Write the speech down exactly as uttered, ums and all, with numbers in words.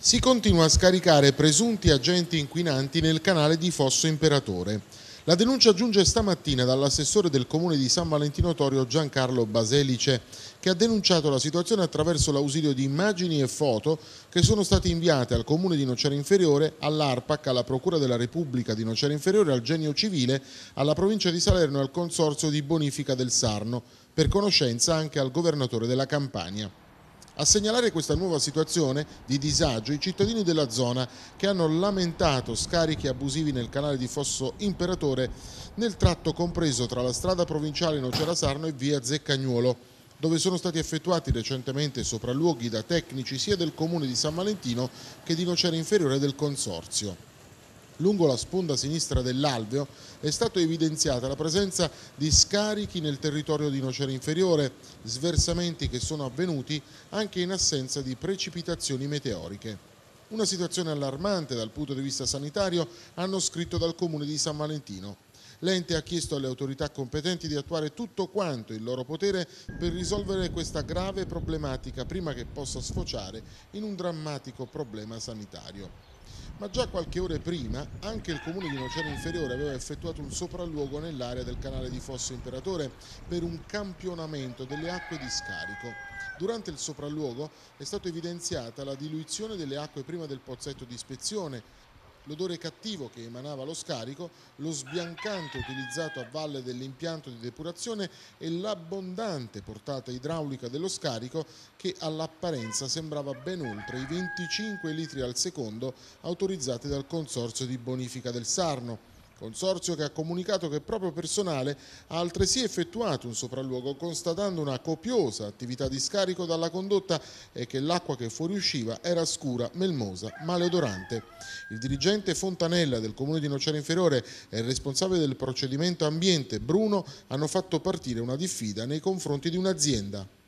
Si continua a scaricare presunti agenti inquinanti nel canale di Fosso Imperatore. La denuncia giunge stamattina dall'assessore del comune di San Valentino Torio Giancarlo Baselice, che ha denunciato la situazione attraverso l'ausilio di immagini e foto che sono state inviate al comune di Nocera Inferiore, all'ARPAC, alla Procura della Repubblica di Nocera Inferiore, al Genio Civile, alla provincia di Salerno e al Consorzio di Bonifica del Sarno, per conoscenza anche al governatore della Campania. A segnalare questa nuova situazione di disagio i cittadini della zona, che hanno lamentato scarichi abusivi nel canale di Fosso Imperatore nel tratto compreso tra la strada provinciale Nocera Sarno e via Zeccagnuolo, dove sono stati effettuati recentemente sopralluoghi da tecnici sia del comune di San Valentino che di Nocera Inferiore del Consorzio. Lungo la sponda sinistra dell'alveo è stata evidenziata la presenza di scarichi nel territorio di Nocera Inferiore, sversamenti che sono avvenuti anche in assenza di precipitazioni meteoriche. Una situazione allarmante dal punto di vista sanitario, hanno scritto dal comune di San Valentino. L'ente ha chiesto alle autorità competenti di attuare tutto quanto in loro potere per risolvere questa grave problematica prima che possa sfociare in un drammatico problema sanitario. Ma già qualche ora prima anche il comune di Nocera Inferiore aveva effettuato un sopralluogo nell'area del canale di Fosso Imperatore per un campionamento delle acque di scarico. Durante il sopralluogo è stata evidenziata la diluizione delle acque prima del pozzetto di ispezione, l'odore cattivo che emanava lo scarico, lo sbiancante utilizzato a valle dell'impianto di depurazione e l'abbondante portata idraulica dello scarico, che all'apparenza sembrava ben oltre i venticinque litri al secondo autorizzati dal Consorzio di Bonifica del Sarno. Consorzio che ha comunicato che il proprio personale ha altresì effettuato un sopralluogo constatando una copiosa attività di scarico dalla condotta e che l'acqua che fuoriusciva era scura, melmosa, maleodorante. Il dirigente Fontanella del comune di Nocera Inferiore e il responsabile del procedimento ambiente Bruno hanno fatto partire una diffida nei confronti di un'azienda.